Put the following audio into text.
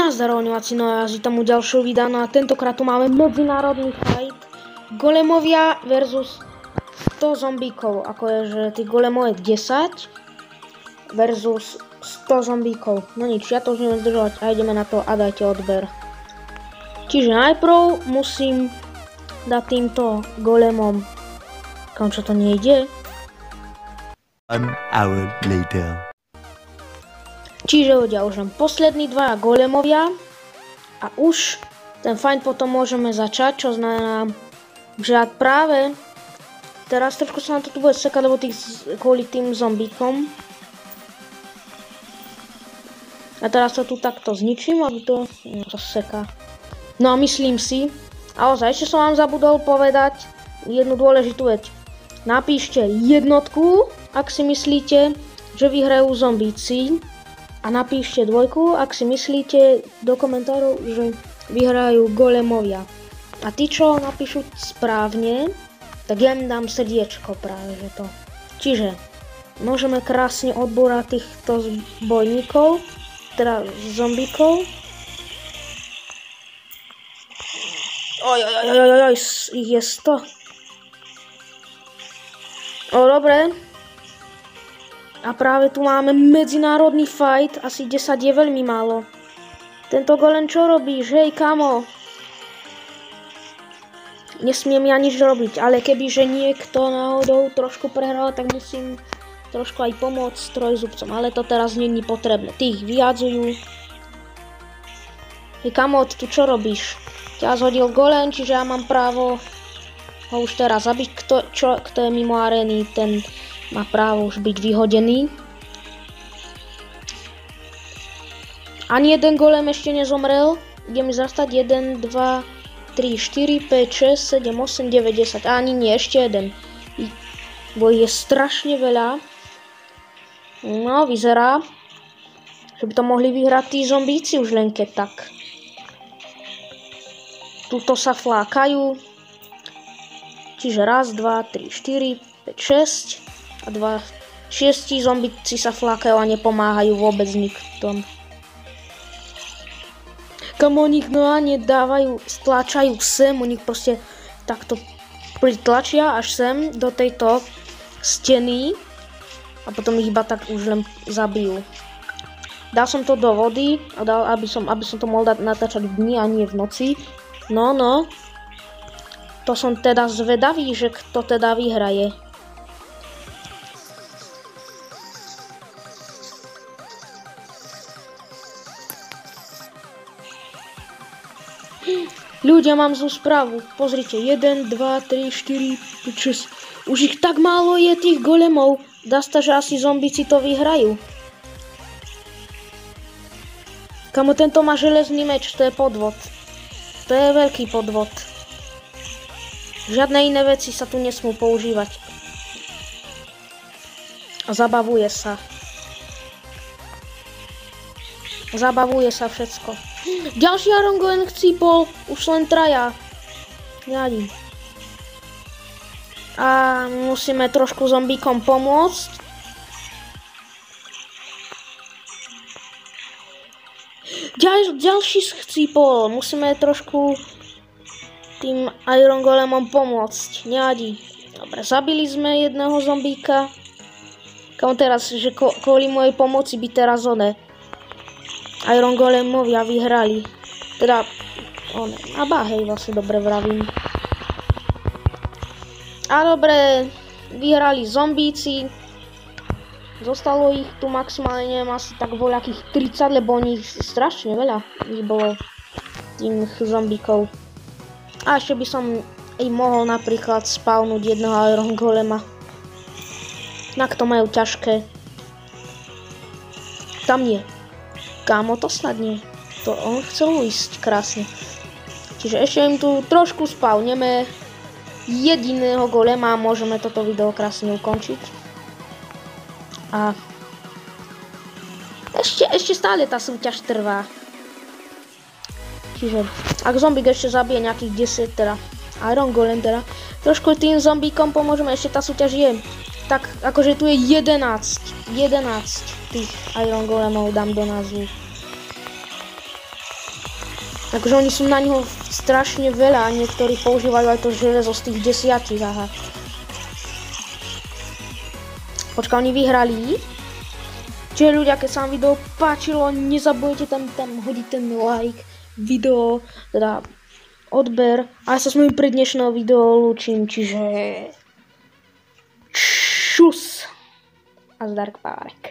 Zdaroňovací, no ja tam u ďalšieho videa, no a tentokrát tu máme medzinárodný fight. Golemovia versus 100 zombíkov, ako je, že tých golemov je 10 versus 100 zombíkov. No nič, ja to už neviem zdržovať a ideme na to a dajte odber. Čiže najprv musím dať týmto golemom, kam čo to nejde. 1 hour later. Čiže ľudia, už len poslední dvaja golemovia a už ten fight potom môžeme začať, čo znamená, že práve teraz trošku sa nám to tu bude sekať, lebo kvôli tým zombíkom. A teraz to tu takto zničím, aby to seká. No a myslím si, a ozaj, ešte som vám zabudol povedať jednu dôležitú vec. Napíšte jednotku, ak si myslíte, že vyhrajú zombíci. A napíšte dvojku, ak si myslíte do komentárov, že vyhrajú golemovia. A tí, čo napíšu správne, tak ja im dám srdiečko práve, že to. Čiže môžeme krásne odbúrať týchto bojníkov, teda zombíkov. Oj, ich je 100. Dobre. A práve tu máme medzinárodný fight, asi 10 je veľmi málo. Tento golem čo robíš? Hej kamo. Nesmiem ja nič robiť, ale kebyže niekto náhodou trošku prehral, tak musím trošku aj pomôcť trojzubcom, ale to teraz není potrebné. Tí ich vyjadzujú. Hej kamo, tu čo robíš? Ťa zhodil golem, čiže ja mám právo ho už teraz zabiť. Kto je mimo arény, ten má právo už byť vyhodený. Ani jeden golem ešte nezomrel. Ide mi zastať 1, 2, 3, 4, 5, 6, 7, 8, 9, 10. Ani nie, ešte jeden. Bo je strašne veľa. No, vyzerá, že by to mohli vyhrať tí zombíci už len keď tak. Tuto sa flákajú. Čiže raz, 2, 3, 4, 5, 6. A 6 zombíci sa flákajú a nepomáhajú vôbec niktom. Kam oni ich no a nedávajú, stlačajú sem, oni proste takto pritlačia až sem do tejto steny a potom ich iba tak už len zabijú. Dal som to do vody, aby som to mohol natáčať v dni a nie v noci. No. To som teda zvedavý, že kto teda vyhraje. Ľudia, mám zlú správu. Pozrite, 1, 2, 3, 4, 5, 6. Už ich tak málo je tých golemov. Dá sa, že asi zombíci to vyhrajú. Kamo, tento má železný meč, to je podvod. To je veľký podvod. Žiadne iné veci sa tu nesmú používať. A zabavuje sa. Zabavuje sa všetko. Ďalší Iron Golem chcípol, už len traja. Jadí. A musíme trošku zombíkom pomôcť. Ďalší chcípol, musíme trošku tým Iron Golemom pomôcť. Nejadí. Dobre, zabili sme jedného zombíka. Kam teraz, že kvôli mojej pomoci by teraz Iron Golemovia vyhrali. Teda, hej, vlastne dobre vravím. A dobre, vyhrali zombíci. Zostalo ich tu maximálne, neviem, asi tak voľakých 30, lebo oni strašne veľa ich bolo tých zombíkov. A ešte by som im mohol napríklad spawnúť jedného Iron Golema. Tak to majú ťažké. Tam nie. Kámo, to snad nie. To on chcel ujsť krásne. Čiže ešte im tu trošku spawneme jediného golema a môžeme toto video krásne ukončiť. A ešte stále tá súťaž trvá. Čiže ak zombík ešte zabije nejakých 10 teda Iron Golem teda, trošku tým zombíkom pomôžeme, ešte tá súťaž je. Tak akože tu je 11 tých Iron Golemov dám do názvu. Akože oni sú na ňo strašne veľa a niektorí používajú aj to železo z tých 10, aha. Počka, oni vyhrali. Čiže ľudia, keď sa vám video páčilo, nezabudnite tam hodiť ten like, video, teda odber. A ja sa s vami pri dnešného video lúčim, čiže čus a zdar k párek.